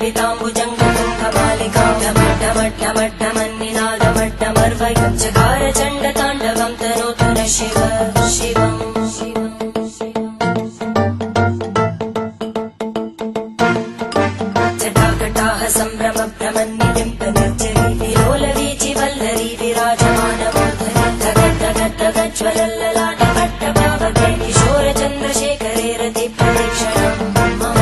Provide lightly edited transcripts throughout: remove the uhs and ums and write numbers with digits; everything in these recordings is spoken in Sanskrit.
ढमढमढ्ढमन्निनादमड्ढमर्वयं चकार चण्डताण्डवं तनोतु न शिव शिवम् जटाकटाः सम्भ्रमभ्रमन्निलिम्पनिर्जरी विलोलवीचि वल्लरी विराजमानमूर्धनि धगद्धगद्धगज्ज्वलल्ललाटपट्टपावके किशोरचन्द्रशेखरे रतिप्रदक्षिणम् मम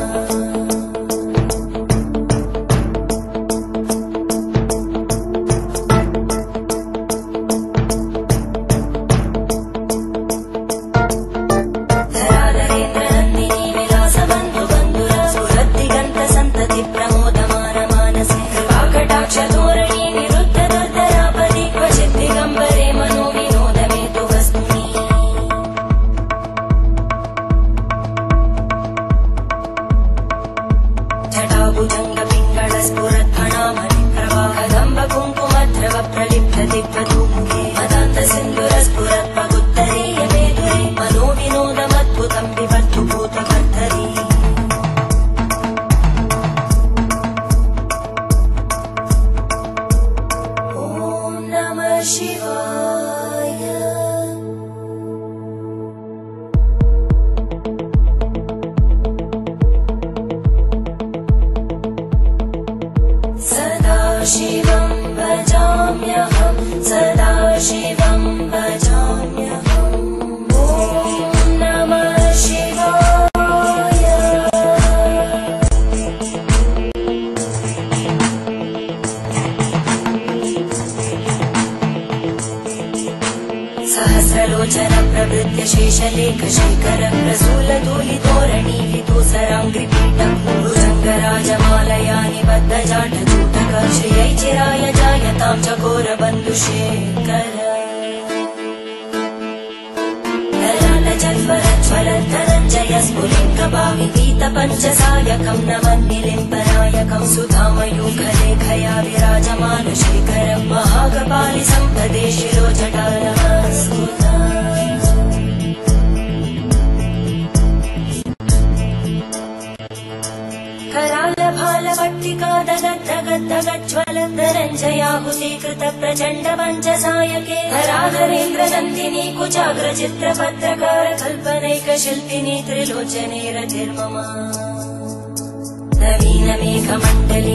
धराधरेन्द्रनन्दिनी विलासबन्धुबन्धुरा स्फुरद्दिगन्तसन्तति प्रमोदमानमानसे कृपाकटाक्षधोरणी निरुद्धदुर्धरापदि क्वचित् दिगम्बरे मनोविनोदमेतु वस्तुनि जटाभुजङ्गपिङ्गळस्फुरद्फणामणिप्रवाहदम्बकुङ्कुमद्रव प्रलिप्तदिग्वधूमुखे मदान्तसिन्धुरस्फुरत्पगुत्तरीयमेधुरे मनोविनोदमद्भुतं विवर्तु भूतकर्तरी ॐ नमः शिवाय सदाशिवं भजाम्यहं सदाशिवं भजाम्यहम् ॐ नमः शिवाय सहस्रलोचन प्रभृत्य शेषलेखशेखर प्रसूलधूलितोरणी विदूसराङ्घ्रिपीठं भुजङ्गराजमालया निबद्धजाटजूटक श्रियै चिराय जायतां चकोरबन्धुशेखर ललाटजल्वरज्वलद्धनञ्जय स्फुलिङ्गभाविगीतपञ्चसायकं नमन्निलिम्पनायकं सुधामयूखलेखया विराजमानशेखरं महाकपालि सम्पदे शिरोजटानमस्कुता करालभालपट्टिका दगद्धगद्धगज्ज्वलद्धनञ्जयाहुतीकृत प्रचण्ड पञ्चसायके धराधरेन्द्रनन्दिनी कुचाग्रचित्रपत्रकार कल्पनैकशिल्पिनी त्रिलोचने रतिर्मम नवीनमेघमण्डली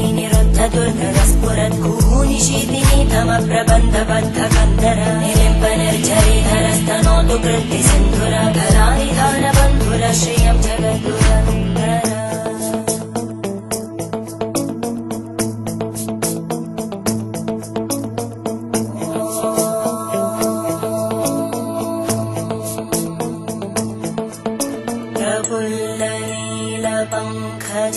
निरुद्धदुर्धरस्फुरद्गूनिशीतिनी तमप्रबन्धबद्धकन्धर निलिम्पनिर्झरीधरस्तनोतु कृत्तिसिन्धुर धरानिधानबन्धुर श्रियं जगद्गुरन्धर प्रफुल्लनीलपङ्कज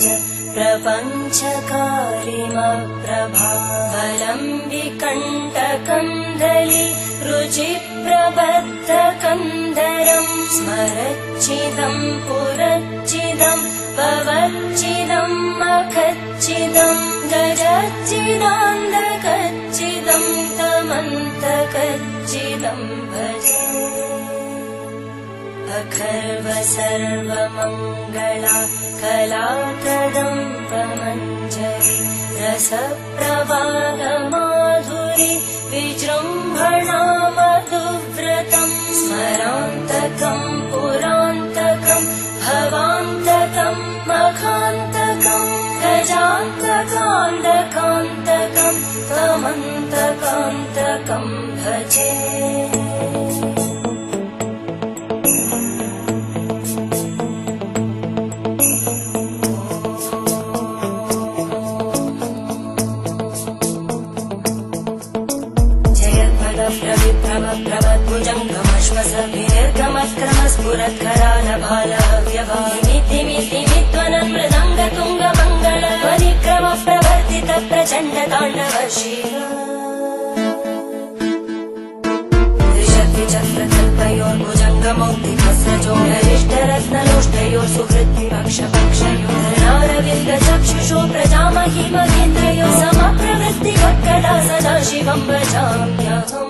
प्रपञ्चकारिमप्रभावलम्बिकण्टकन्दली रुचिप्रबद्धकन्धरं स्मरच्चिदं पुरच्चिदं पवच्चिदं मखच्चिदं गजच्चिदान्धकच्चिदं तमन्तकच्चिदं भजे अखर्व सर्वमङ्गला कलाकदम्बमञ्जरी रसप्रवाहमाधुरी विजृम्भणा मधुव्रतं स्मरान्तकं पुरान्तकं भवान्तकं मखान्तकं गजान्तकान्तकान्तकं तमन्तकान्तकं भजे प्रभप्रभप्रभद्भुजङ्गमश्वसभिर्गमत्क्रमस्फुरत्करालभालव्यभामितिमितिमित्वनं मृदङ्गतुङ्गमङ्गल परिक्रमप्रवर्तित प्रचण्डताण्डव शिव त्रिशक्तिचक्रकल्पयोर्भुजङ्गमौक्तिकस्रजोढरिष्ठरत्नलोष्टयोः सुहृद्विपक्षपक्षयोः धरणारविन्दचक्षुषो प्रजामहिमगेन्द्रयोः समप्रवृत्तिवक्कदा सदा शिवं भजाम्यहम्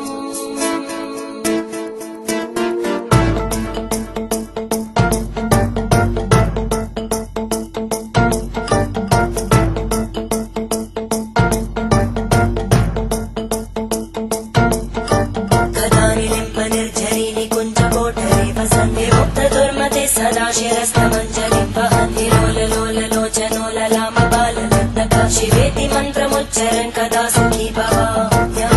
प्रलाम बालनर्तक शिवेति मन्त्रमुच्चरन् कदा सुखी भव